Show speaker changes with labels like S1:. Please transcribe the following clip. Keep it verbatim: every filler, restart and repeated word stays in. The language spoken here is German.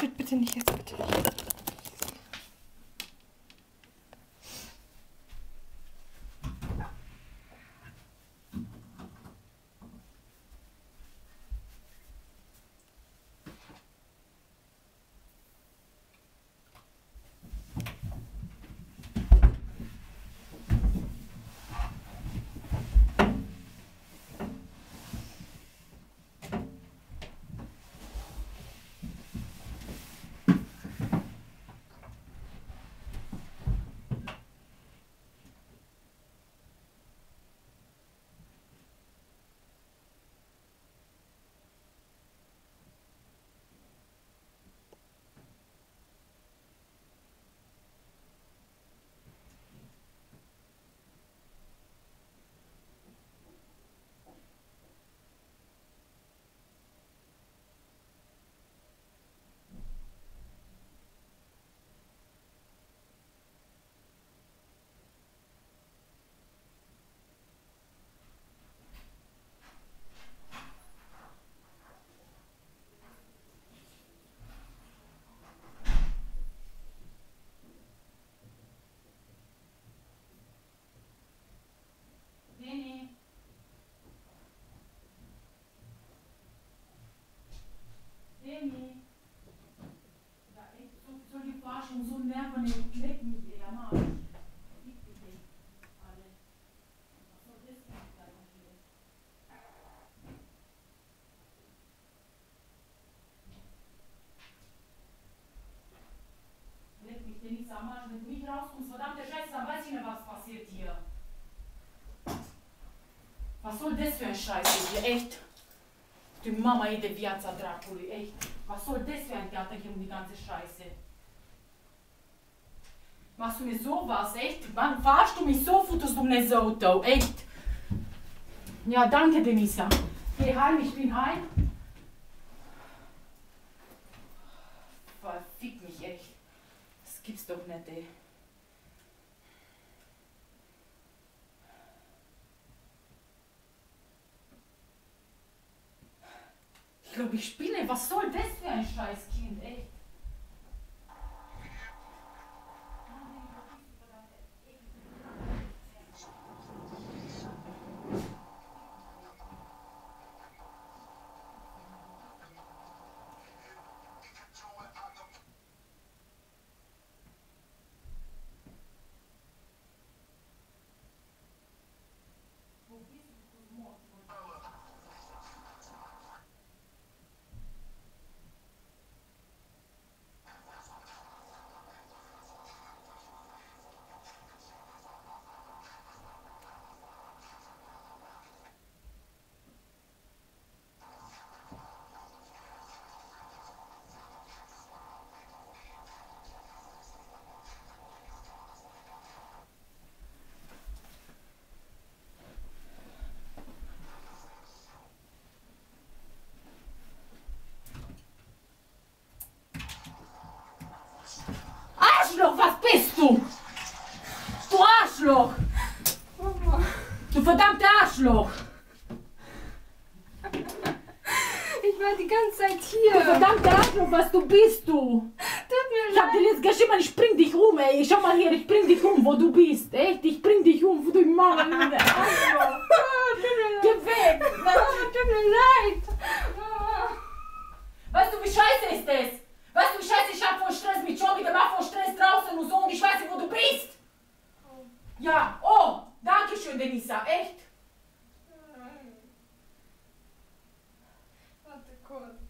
S1: bitte, bitte nicht jetzt, bitte nicht.
S2: So nerven, leck mich, ey, am Arsch. Gib bitte. Alle. Was soll das denn gleich hier? Leck mich denn nicht am Arsch. Wenn du nicht rauskommst, verdammte Scheiße, dann weiß ich nicht, was passiert hier. Was soll das für ein Scheiß hier, echt? Die Mama e de viața dracului, echt. Was soll das für ein Theater hier um die ganze Scheiße? Machst du mir sowas, echt? Wann verarschst du mich so, Futus Dumnezeu tău, echt? Ja, danke, Denisa. Geh heim, ich bin heim. Verfick mich, echt. Das gibt's doch nicht, ey. Ich glaube, ich spinne. Was soll das für ein Scheißkind, echt? Was bist du? Du Arschloch! Du verdammte Arschloch!
S1: Ich war die ganze Zeit hier.
S2: Du verdammte Arschloch, was du bist du?
S1: Tut mir
S2: Ich hab dir jetzt geschrieben, ich bring dich um, ey. Schau mal hier, ich bring dich um, wo du bist. Echt, ich bring dich um, wo du Mama Linde. Arschloch! Geh weg!
S1: Tut mir leid!
S2: Weißt du, wie scheiße ist das? Weißt du, wie scheiße ich hab vor Stress mit Jobi gemacht, vor Stress draußen und so und ich weiß nicht, wo du bist? Oh. Ja, oh, danke schön, Denisa, echt?
S1: Warte kurz.